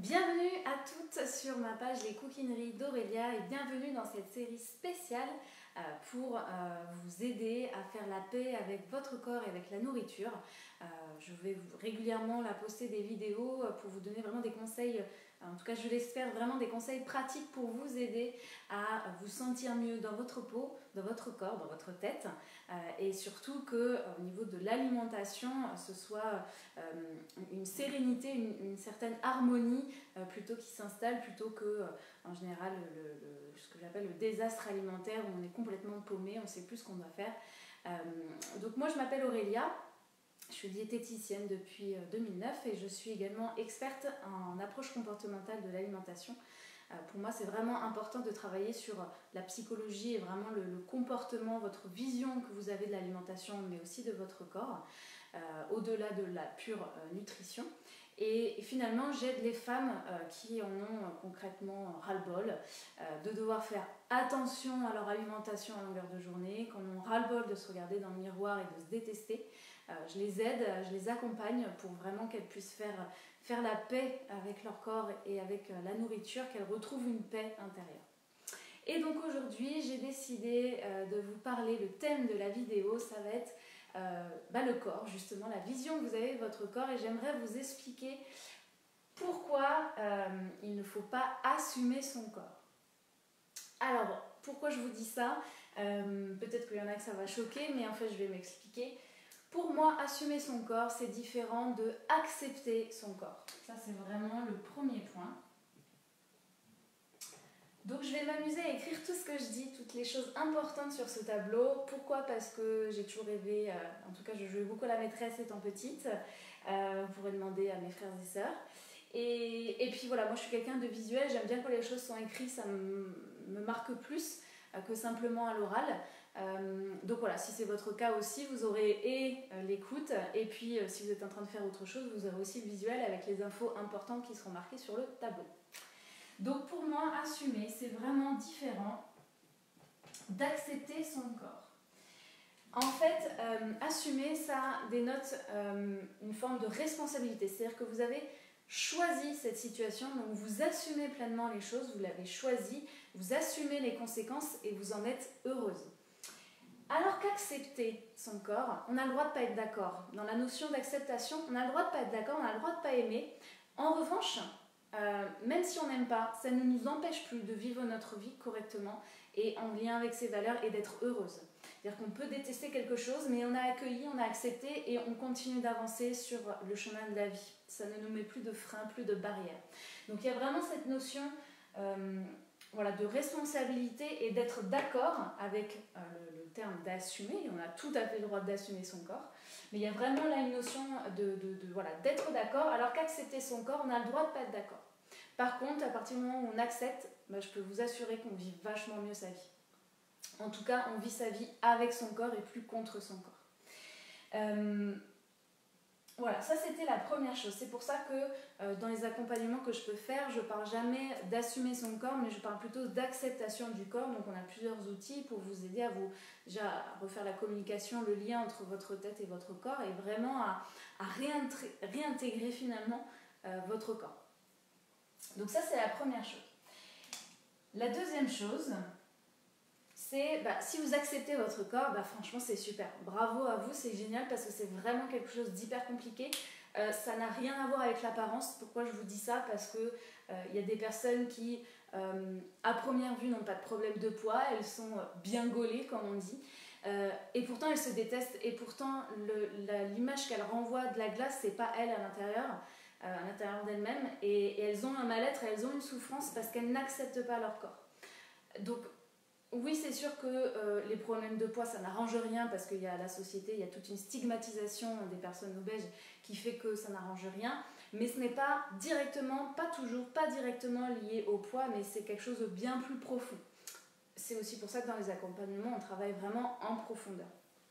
Bienvenue à toutes sur ma page Les Coquineries d'Aurélia et bienvenue dans cette série spéciale pour vous aider à faire la paix avec votre corps et avec la nourriture. Je vais régulièrement poster des vidéos pour vous donner vraiment des conseils, en tout cas je l'espère, vraiment des conseils pratiques pour vous aider à vous sentir mieux dans votre peau, dans votre corps, dans votre tête et surtout qu'au niveau de l'alimentation, ce soit une sérénité, une certaine harmonie plutôt qui s'installe plutôt que en général ce que j'appelle le désastre alimentaire où on est complètement paumé, on ne sait plus ce qu'on doit faire. Donc moi je m'appelle Aurélia. Je suis diététicienne depuis 2009 et je suis également experte en approche comportementale de l'alimentation. Pour moi, c'est vraiment important de travailler sur la psychologie et vraiment le comportement, votre vision que vous avez de l'alimentation, mais aussi de votre corps, au-delà de la pure nutrition. Et finalement, j'aide les femmes qui en ont concrètement ras-le-bol de devoir faire attention à leur alimentation à longueur de journée, qu'on ont ras-le-bol de se regarder dans le miroir et de se détester. Je les aide, je les accompagne pour vraiment qu'elles puissent faire la paix avec leur corps et avec la nourriture, qu'elles retrouvent une paix intérieure. Et donc aujourd'hui, j'ai décidé de vous parler, le thème de la vidéo, ça va être le corps, justement, la vision que vous avez de votre corps, et j'aimerais vous expliquer pourquoi il ne faut pas assumer son corps. Alors, pourquoi je vous dis ça? Peut-être qu'il y en a que ça va choquer, mais en fait, je vais m'expliquer. Pour moi, assumer son corps, c'est différent de accepter son corps. Ça, c'est vraiment le premier point. Donc, je vais m'amuser à écrire tout ce que je dis, toutes les choses importantes sur ce tableau. Pourquoi? Parce que j'ai toujours rêvé, en tout cas, je jouais beaucoup à la maîtresse étant petite. Vous pourrez demander à mes frères et sœurs. Et puis voilà, moi, je suis quelqu'un de visuel. J'aime bien quand les choses sont écrites, ça me marque plus que simplement à l'oral. Donc voilà, si c'est votre cas aussi, vous aurez l'écoute et puis si vous êtes en train de faire autre chose, vous aurez aussi le visuel avec les infos importantes qui seront marquées sur le tableau. Donc pour moi, assumer, c'est vraiment différent d'accepter son corps. En fait, assumer, ça dénote une forme de responsabilité, c'est-à-dire que vous avez choisi cette situation, donc vous assumez pleinement les choses, vous l'avez choisi, vous assumez les conséquences et vous en êtes heureuse. Alors qu'accepter son corps, on a le droit de ne pas être d'accord. Dans la notion d'acceptation, on a le droit de ne pas être d'accord, on a le droit de ne pas aimer. En revanche, même si on n'aime pas, ça ne nous empêche plus de vivre notre vie correctement et en lien avec ses valeurs et d'être heureuse. C'est-à-dire qu'on peut détester quelque chose, mais on a accueilli, on a accepté et on continue d'avancer sur le chemin de la vie. Ça ne nous met plus de freins, plus de barrières. Donc il y a vraiment cette notion de responsabilité et d'être d'accord avec le terme d'assumer. On a tout à fait le droit d'assumer son corps. Mais il y a vraiment là une notion d'être d'accord, alors qu'accepter son corps, on a le droit de ne pas être d'accord. Par contre, à partir du moment où on accepte, je peux vous assurer qu'on vit vachement mieux sa vie. En tout cas, on vit sa vie avec son corps et plus contre son corps. Voilà, ça c'était la première chose. C'est pour ça que dans les accompagnements que je peux faire, je ne parle jamais d'assumer son corps, mais je parle plutôt d'acceptation du corps. Donc on a plusieurs outils pour vous aider à déjà refaire la communication, le lien entre votre tête et votre corps et vraiment à réintégrer finalement votre corps. Donc ça c'est la première chose. La deuxième chose, c'est si vous acceptez votre corps, franchement c'est super. Bravo à vous, c'est génial parce que c'est vraiment quelque chose d'hyper compliqué. Ça n'a rien à voir avec l'apparence. Pourquoi je vous dis ça? Parce que y a des personnes qui, à première vue, n'ont pas de problème de poids. Elles sont bien gaulées, comme on dit. Et pourtant, elles se détestent. Et pourtant, l'image qu'elles renvoient de la glace, c'est pas elles à l'intérieur d'elles-mêmes. Et elles ont un mal-être, elles ont une souffrance parce qu'elles n'acceptent pas leur corps. Donc, oui, c'est sûr que les problèmes de poids, ça n'arrange rien parce qu'il y a la société, il y a toute une stigmatisation des personnes obèses qui fait que ça n'arrange rien. Mais ce n'est pas directement, pas toujours, pas directement lié au poids, mais c'est quelque chose de bien plus profond. C'est aussi pour ça que dans les accompagnements, on travaille vraiment en profondeur.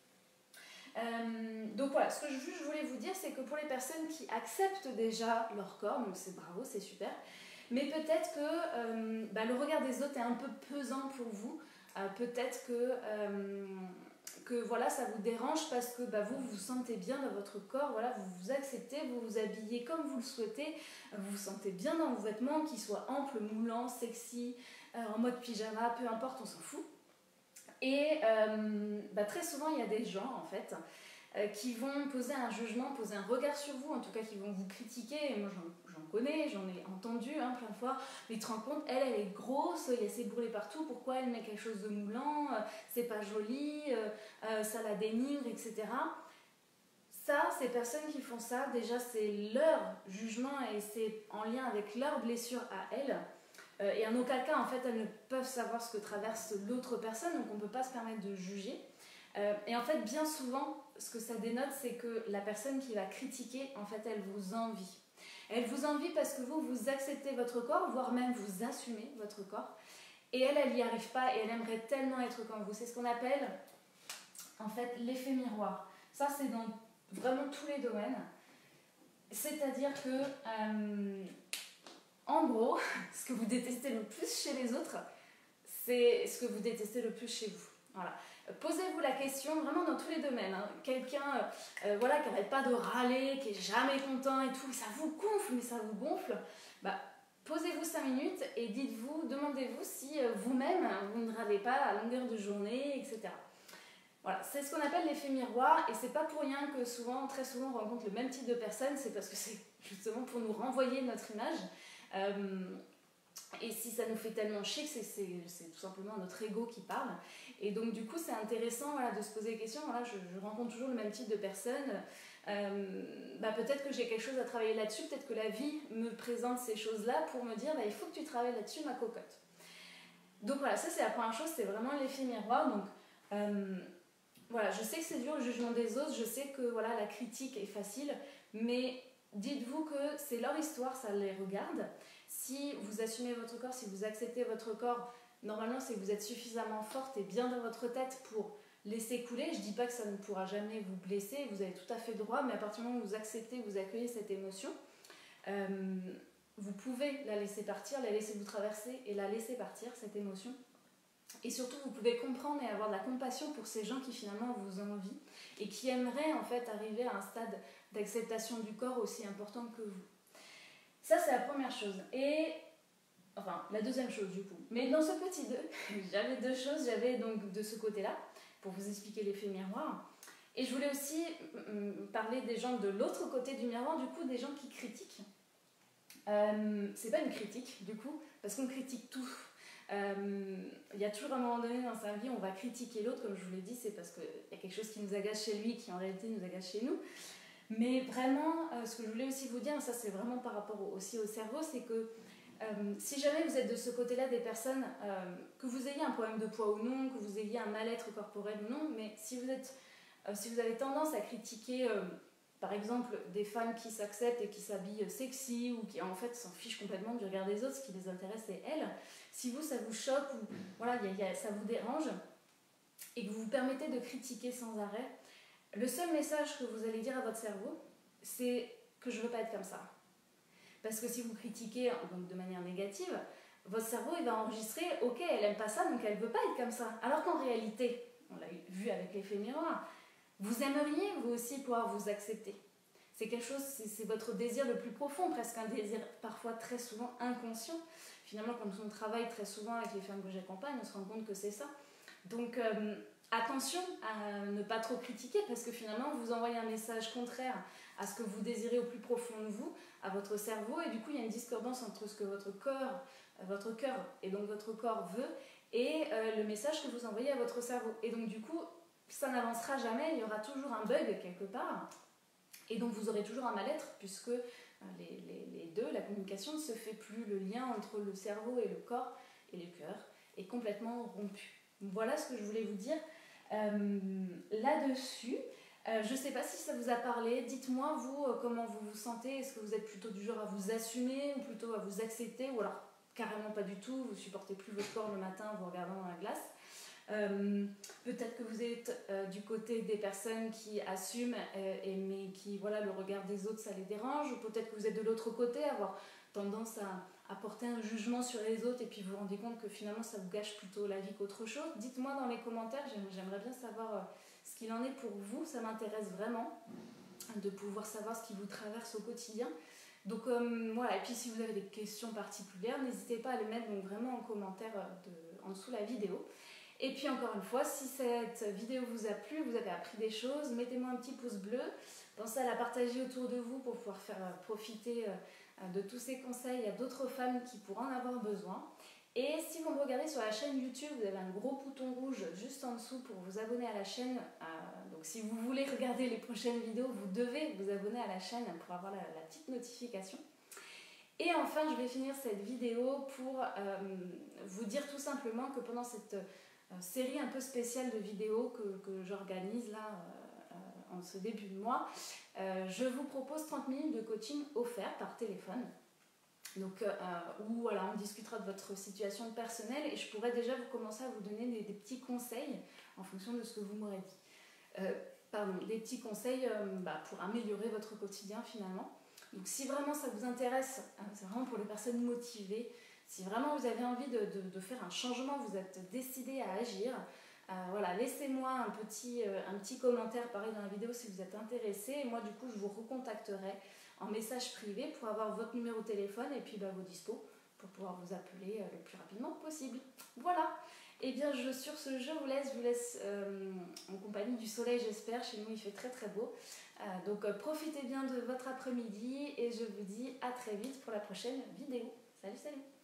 Donc voilà, ce que je voulais vous dire, c'est que pour les personnes qui acceptent déjà leur corps, donc c'est bravo, c'est super, mais peut-être que le regard des autres est un peu pesant pour vous. Peut-être que que voilà, ça vous dérange parce que bah, vous vous sentez bien dans votre corps, voilà, vous vous acceptez, vous vous habillez comme vous le souhaitez, vous vous sentez bien dans vos vêtements, qu'ils soient amples, moulants, sexy, en mode pyjama, peu importe, on s'en fout. Et bah, très souvent, il y a des gens en fait qui vont poser un jugement, poser un regard sur vous, en tout cas qui vont vous critiquer. Et moi j'en connais, j'en ai entendu plein de fois. Mais tu te rends compte, elle est grosse, il y a ses bourrelets partout, pourquoi elle met quelque chose de moulant, c'est pas joli, ça la dénigre, etc. Ça, ces personnes qui font ça, déjà c'est leur jugement et c'est en lien avec leur blessure à elles. Et en aucun cas, en fait, elles ne peuvent savoir ce que traverse l'autre personne, donc on ne peut pas se permettre de juger. Et en fait, bien souvent, ce que ça dénote, c'est que la personne qui va critiquer, en fait, elle vous envie. Elle vous envie parce que vous acceptez votre corps, voire même vous assumez votre corps. Et elle n'y arrive pas et elle aimerait tellement être comme vous. C'est ce qu'on appelle, en fait, l'effet miroir. Ça, c'est dans vraiment tous les domaines. C'est-à-dire que, en gros, ce que vous détestez le plus chez les autres, c'est ce que vous détestez le plus chez vous. Voilà. Posez-vous la question, vraiment dans tous les domaines. Hein. Quelqu'un voilà, qui n'arrête pas de râler, qui n'est jamais content et tout, ça vous gonfle, mais ça vous gonfle. Bah, posez-vous 5 minutes et dites-vous, demandez-vous si vous-même, vous ne râlez pas à longueur de journée, etc. Voilà, c'est ce qu'on appelle l'effet miroir et c'est pas pour rien que souvent, très souvent, on rencontre le même type de personnes, c'est parce que c'est justement pour nous renvoyer notre image. Et si ça nous fait tellement chier, c'est tout simplement notre ego qui parle. Et donc du coup, c'est intéressant voilà, de se poser des questions. Voilà, je rencontre toujours le même type de personnes. Bah, peut-être que j'ai quelque chose à travailler là-dessus, peut-être que la vie me présente ces choses-là pour me dire bah, il faut que tu travailles là-dessus, ma cocotte. Donc voilà, ça c'est la première chose, c'est vraiment l'effet miroir. Donc voilà, je sais que c'est dur le jugement des autres, je sais que voilà, la critique est facile, mais dites-vous que c'est leur histoire, ça les regarde. Si vous assumez votre corps, si vous acceptez votre corps, normalement c'est que vous êtes suffisamment forte et bien dans votre tête pour laisser couler. Je ne dis pas que ça ne pourra jamais vous blesser, vous avez tout à fait le droit, mais à partir du moment où vous acceptez, vous accueillez cette émotion, vous pouvez la laisser partir, la laisser vous traverser et la laisser partir, cette émotion. Et surtout, vous pouvez comprendre et avoir de la compassion pour ces gens qui finalement vous envient et qui aimeraient en fait arriver à un stade d'acceptation du corps aussi important que vous. Ça, c'est la première chose. Et, enfin, la deuxième chose du coup. Mais dans ce petit 2, j'avais 2 choses. J'avais donc de ce côté-là, pour vous expliquer l'effet miroir. Et je voulais aussi parler des gens de l'autre côté du miroir, du coup, des gens qui critiquent. C'est pas une critique, du coup, parce qu'on critique tout. Il y a toujours un moment donné dans sa vie, on va critiquer l'autre, comme je vous l'ai dit, c'est parce qu'il y a quelque chose qui nous agace chez lui, qui en réalité nous agace chez nous. Mais vraiment, ce que je voulais aussi vous dire, ça c'est vraiment par rapport aussi au cerveau, c'est que si jamais vous êtes de ce côté-là des personnes, que vous ayez un problème de poids ou non, que vous ayez un mal-être corporel ou non, mais si vous avez tendance à critiquer, par exemple, des femmes qui s'acceptent et qui s'habillent sexy ou qui en fait s'en fichent complètement du regard des autres, ce qui les intéresse c'est elles, si vous ça vous choque ou voilà, ça vous dérange et que vous vous permettez de critiquer sans arrêt, le seul message que vous allez dire à votre cerveau, c'est que je ne veux pas être comme ça. Parce que si vous critiquez donc de manière négative, votre cerveau il va enregistrer « Ok, elle n'aime pas ça, donc elle ne veut pas être comme ça. » Alors qu'en réalité, on l'a vu avec l'effet miroir, vous aimeriez vous aussi pouvoir vous accepter. C'est quelque chose, c'est votre désir le plus profond, presque un désir parfois très souvent inconscient. Finalement, quand on travaille très souvent avec les femmes que j'accompagne, on se rend compte que c'est ça. Donc, attention à ne pas trop critiquer parce que finalement vous envoyez un message contraire à ce que vous désirez au plus profond de vous, à votre cerveau, et du coup il y a une discordance entre ce que votre cœur et donc votre corps veut et le message que vous envoyez à votre cerveau. Et donc du coup ça n'avancera jamais, il y aura toujours un bug quelque part et donc vous aurez toujours un mal-être puisque les deux, la communication ne se fait plus, le lien entre le cerveau et le corps et le cœur est complètement rompu. Voilà ce que je voulais vous dire là-dessus. Je ne sais pas si ça vous a parlé. Dites-moi, vous, comment vous vous sentez. Est-ce que vous êtes plutôt du genre à vous assumer ou plutôt à vous accepter ou alors carrément pas du tout, vous ne supportez plus votre corps le matin en vous regardant dans la glace. Peut-être que vous êtes du côté des personnes qui assument mais qui, voilà, le regard des autres, ça les dérange. Ou peut-être que vous êtes de l'autre côté, avoir tendance à porter un jugement sur les autres et puis vous vous rendez compte que finalement ça vous gâche plutôt la vie qu'autre chose. Dites-moi dans les commentaires, j'aimerais bien savoir ce qu'il en est pour vous. Ça m'intéresse vraiment de pouvoir savoir ce qui vous traverse au quotidien. Donc voilà, et puis si vous avez des questions particulières, n'hésitez pas à les mettre donc vraiment en commentaire en dessous de la vidéo. Et puis encore une fois, si cette vidéo vous a plu, vous avez appris des choses, mettez-moi un petit pouce bleu, pensez à la partager autour de vous pour pouvoir faire profiter de tous ces conseils à d'autres femmes qui pourraient en avoir besoin. Et si vous me regardez sur la chaîne YouTube, vous avez un gros bouton rouge juste en dessous pour vous abonner à la chaîne. Donc si vous voulez regarder les prochaines vidéos, vous devez vous abonner à la chaîne pour avoir la petite notification. Et enfin, je vais finir cette vidéo pour vous dire tout simplement que pendant cette série un peu spéciale de vidéos que j'organise là en ce début de mois, je vous propose 30 minutes de coaching offert par téléphone. Donc, où voilà, on discutera de votre situation personnelle et je pourrais déjà vous commencer à vous donner des petits conseils en fonction de ce que vous m'aurez dit. Des petits conseils pour améliorer votre quotidien finalement. Donc si vraiment ça vous intéresse, c'est vraiment pour les personnes motivées, si vraiment vous avez envie de faire un changement, vous êtes décidé à agir, voilà, laissez-moi un petit commentaire pareil dans la vidéo si vous êtes intéressé et moi du coup je vous recontacterai en message privé pour avoir votre numéro de téléphone et puis vos dispos pour pouvoir vous appeler le plus rapidement possible. Voilà, et bien sur ce je vous laisse en compagnie du soleil j'espère, chez nous il fait très très beau. Donc profitez bien de votre après-midi et je vous dis à très vite pour la prochaine vidéo. Salut salut!